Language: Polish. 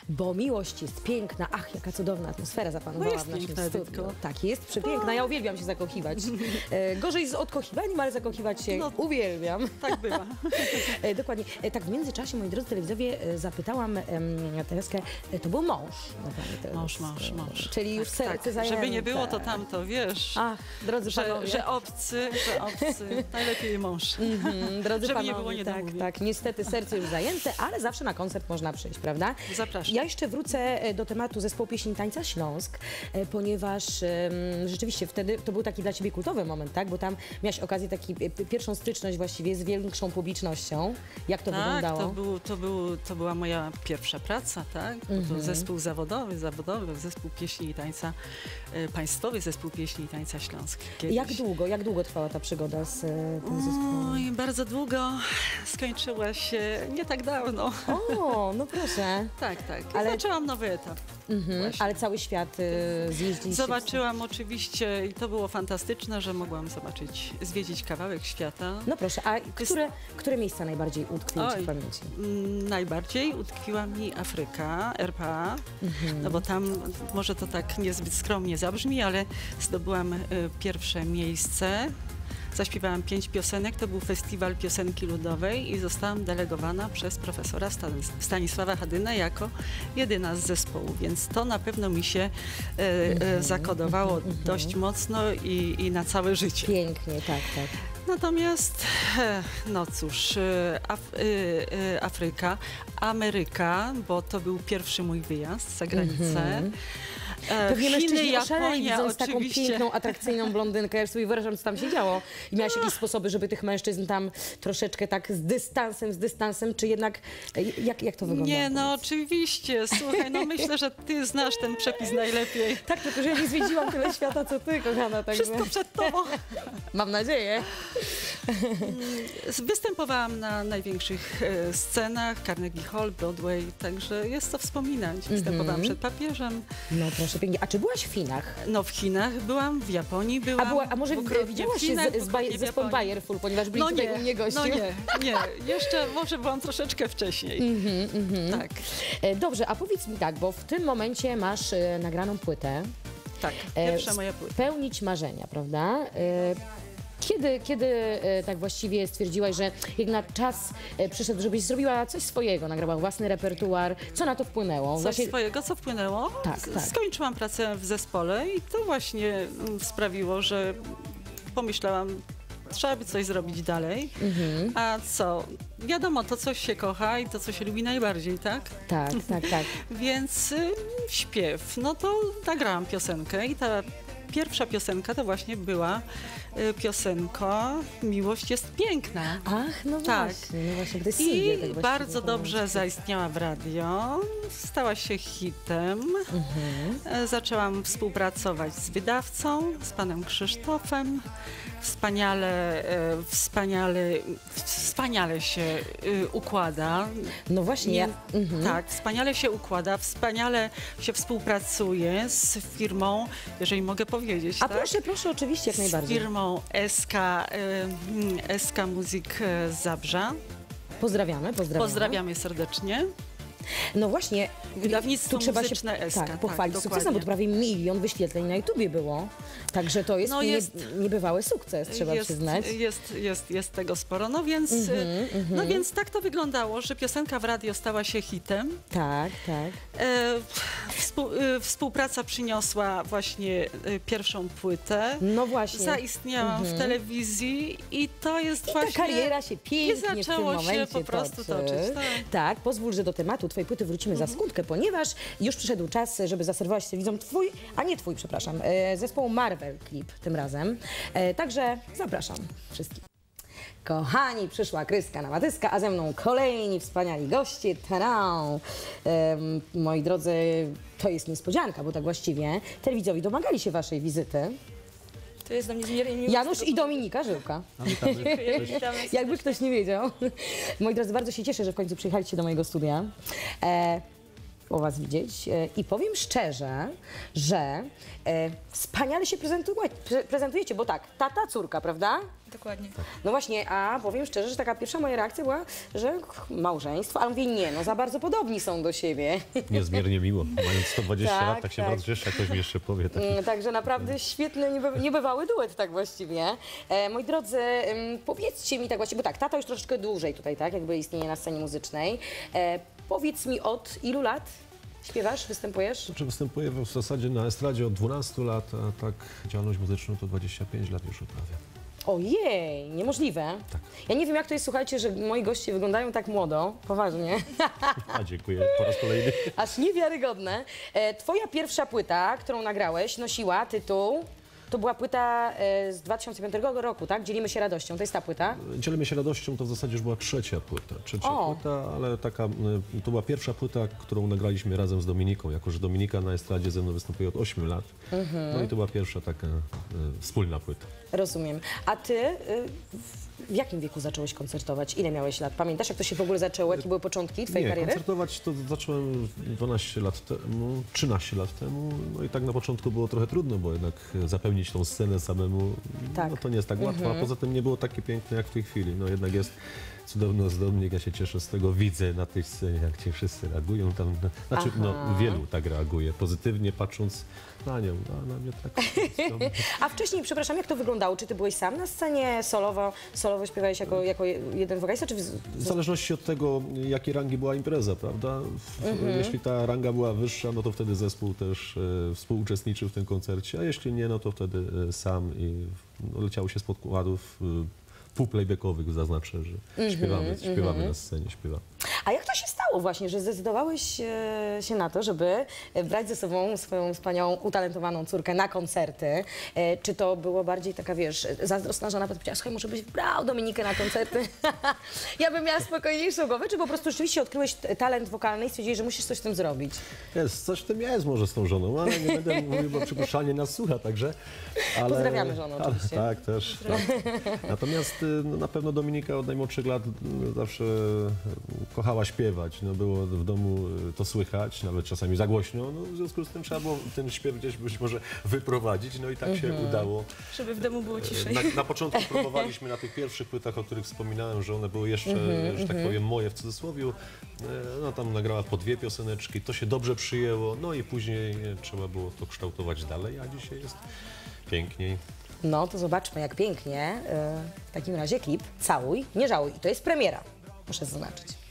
bo miłość jest piękna. Ach, jaka cudowna atmosfera zapanowała w naszym studiu. Tak, jest przepiękna. Ja uwielbiam się zakochiwać. Gorzej z odkochiwaniem, ale zakochiwać się uwielbiam. Tak bywa. Dokładnie. Tak, w międzyczasie, moi drodzy telewizowie, zapytałam Tereskę, to był mąż. Mąż. Czyli już serce zajęte. Żeby nie było to tamto, wiesz. Ach, drodzy panowie. Że obcy, najlepiej mąż. Drodzy żeby panowie, nie było niedomówień. tak, niestety serce już zajęte, ale zawsze na koncert można przyjść, prawda? Zapraszam. Ja jeszcze wrócę do tematu zespołu pieśni i tańca Śląsk, ponieważ rzeczywiście wtedy to był taki dla ciebie kultowy moment, tak? Bo tam miałaś okazję pierwszą styczność właściwie z większą publicznościowy. Jak to wyglądało? To była moja pierwsza praca, tak? To zespół zawodowy, zespół pieśni i tańca, państwowy zespół pieśni i tańca Śląsk. Kiedyś. Jak długo trwała ta przygoda z tym zespołem? Oj, bardzo długo. Skończyła się nie tak dawno. O, no proszę. Tak. Ale zaczęłam nowy etap. Ale cały świat zjeździliście? Zobaczyłam oczywiście i to było fantastyczne, że mogłam zwiedzić kawałek świata. No proszę, a które miejsca najbardziej utkwiły ci w pamięci? Najbardziej utkwiła mi Afryka, RPA, no bo tam może to tak niezbyt skromnie zabrzmi, ale zdobyłam pierwsze miejsce. Zaśpiewałam 5 piosenek, to był festiwal piosenki ludowej i zostałam delegowana przez profesora Stanisława Hadynę jako jedyna z zespołu, więc to na pewno mi się zakodowało dość mocno i na całe życie. Pięknie, tak. Natomiast, no cóż, Afryka, Ameryka, bo to był pierwszy mój wyjazd za granicę. Pewnie Chiny, mężczyźni oszaleli, Japonia, widząc taką piękną, atrakcyjną blondynkę. Ja sobie wyobrażam, co tam się działo. I miałaś jakieś sposoby, żeby tych mężczyzn tam troszeczkę tak z dystansem, czy jednak, jak to wygląda? Nie, no oczywiście, słuchaj, no myślę, że ty znasz ten przepis najlepiej. Tak, tylko że ja nie zwiedziłam tyle świata, co ty, kochana. Także... Wszystko przed tobą. Mam nadzieję. Występowałam na największych scenach, Carnegie Hall, Broadway, także jest co wspominać. Występowałam przed papieżem. No proszę, pięknie. A czy byłaś w Chinach? No w Chinach byłam, w Japonii byłam. A może widziałaś się z zespołem Bayerful, ponieważ byli tutaj u mnie goście? No nie. Jeszcze może byłam troszeczkę wcześniej. Tak. Dobrze, a powiedz mi tak, bo w tym momencie masz nagraną płytę. Tak, pierwsza moja płyta. Spełnić marzenia, prawda? Kiedy tak właściwie stwierdziłaś, że jednak czas przyszedł, żebyś zrobiła coś swojego, nagrała własny repertuar? Co na to wpłynęło? Swojego, co wpłynęło? Tak. Skończyłam pracę w zespole i to właśnie sprawiło, że pomyślałam, trzeba by coś zrobić dalej. A co? Wiadomo, to coś się kocha i to, co się lubi najbardziej, tak? Tak. Więc śpiew. No to nagrałam piosenkę i ta pierwsza piosenka to właśnie była piosenka Miłość jest piękna. Ach, no tak. właśnie. No właśnie, gdy I tak bardzo dobrze zaistniała w radio, stała się hitem. Zaczęłam współpracować z wydawcą, z panem Krzysztofem. Wspaniale się układa. No właśnie. Tak, wspaniale się układa, wspaniale się współpracuje z firmą, jeżeli mogę powiedzieć. A tak? Proszę, oczywiście, jak najbardziej. Z firmą SK Music z Zabrza. Pozdrawiamy serdecznie. No właśnie, wydawnictwo trzeba muzyczne się SK, pochwalić sukcesem, bo to prawie 1 000 000 wyświetleń na YouTubie było. Także to jest, niebywały sukces, trzeba przyznać. Jest tego sporo, no więc tak to wyglądało, że piosenka w radio stała się hitem. Tak. Współpraca przyniosła właśnie pierwszą płytę. No właśnie. Zaistniałam w telewizji i to jest właśnie... ta kariera się pięknie w tym momencie się po prostu toczyć. Tak, pozwól, że do tematu twojej płyty wrócimy za sekundkę, ponieważ już przyszedł czas, żeby zaserwować telewidzom zespołu Marvel klip tym razem. Także zapraszam wszystkich. Kochani, przyszła Kryska Namatyska, a ze mną kolejni wspaniali goście. Tadam! Moi drodzy, to jest niespodzianka, bo tak właściwie telewidzowie domagali się waszej wizyty. To jest dla mnie niezmiernie miło. Janusz i Dominika Żyłka. Jakby ktoś nie wiedział. Moi drodzy, bardzo się cieszę, że w końcu przyjechaliście do mojego studia. o Was widzieć i powiem szczerze, że wspaniale się prezentujecie, bo tak, tata, córka, prawda? Dokładnie. No właśnie, a powiem szczerze, że taka pierwsza moja reakcja była, że małżeństwo, a mówię nie, no za bardzo podobni są do siebie. Niezmiernie miło. Mając 120 Tak, lat, tak się tak. bardzo cieszę, jak ktoś mi jeszcze powie. Tak. Także naprawdę świetny, niebywały duet tak właściwie. Moi drodzy, powiedzcie mi tak właściwie, bo tak, tata już troszeczkę dłużej tutaj, tak, jakby istnieje na scenie muzycznej. Powiedz mi, od ilu lat śpiewasz, występujesz? Znaczy, występuję w zasadzie na estradzie od 12 lat, a tak działalność muzyczną to 25 lat już uprawiam. Ojej, niemożliwe. Tak. Ja nie wiem, jak to jest, słuchajcie, że moi goście wyglądają tak młodo, poważnie. A dziękuję po raz kolejny. Aż niewiarygodne. Twoja pierwsza płyta, którą nagrałeś, nosiła tytuł, to była płyta z 2005 roku, tak? Dzielimy się radością, to jest ta płyta? Dzielimy się radością, to w zasadzie już była trzecia płyta. Ale taka, to była pierwsza płyta, którą nagraliśmy razem z Dominiką, jako że Dominika na estradzie ze mną występuje od 8 lat. No i to była pierwsza taka wspólna płyta. Rozumiem. A ty w jakim wieku zacząłeś koncertować? Ile miałeś lat? Pamiętasz, jak to się w ogóle zaczęło? Jakie były początki twojej kariery? Koncertować to zacząłem 12 lat temu, 13 lat temu. No i tak na początku było trochę trudno, bo jednak zapełnić tą scenę samemu, Tak. no to nie jest tak łatwo, a poza tym nie było takie piękne jak w tej chwili. No jednak jest cudowny ozdobnik, ja się cieszę z tego, widzę na tej scenie, jak ci wszyscy reagują tam. Znaczy, no wielu tak reaguje, pozytywnie patrząc na nią, a na mnie tak. A wcześniej, przepraszam, jak to wyglądało? Czy ty byłeś sam na scenie, solowo śpiewałeś jako jeden wokalista, czy W zależności od tego, jakiej rangi była impreza, prawda? Jeśli ta ranga była wyższa, no to wtedy zespół też współuczestniczył w tym koncercie, a jeśli nie, no to wtedy sam i leciało się z podkładów półplaybackowych, zaznaczę, że śpiewamy na scenie, śpiewamy. A jak to się stało właśnie, że zdecydowałeś się na to, żeby brać ze sobą swoją wspaniałą, utalentowaną córkę na koncerty? Czy to było bardziej taka, wiesz, zazdrosna żona powiedziała, słuchaj, może byś brał Dominikę na koncerty? Ja bym miała spokojniejszą głowę, czy po prostu rzeczywiście odkryłeś talent wokalny i stwierdziłeś, że musisz coś z tym zrobić? Jest, coś w tym jest może z tą żoną, ale nie będę mówił, bo przypuszczalnie nas słucha, także... Pozdrawiamy żonę oczywiście. Tak, też. Tak. Natomiast no, na pewno Dominika od najmłodszych lat zawsze kochała śpiewać. No, było w domu to słychać, nawet czasami za głośno. No, w związku z tym trzeba było ten śpiew gdzieś być może wyprowadzić. No i tak się udało. Żeby w domu było ciszej. Na początku próbowaliśmy na tych pierwszych płytach, o których wspominałem, że one były jeszcze, że tak powiem, moje w cudzysłowie. No tam nagrała po 2 pioseneczki, to się dobrze przyjęło, no i później trzeba było to kształtować dalej, a dzisiaj jest piękniej. No to zobaczmy, jak pięknie. W takim razie klip Całuj, nie żałuj. I to jest premiera, muszę zaznaczyć.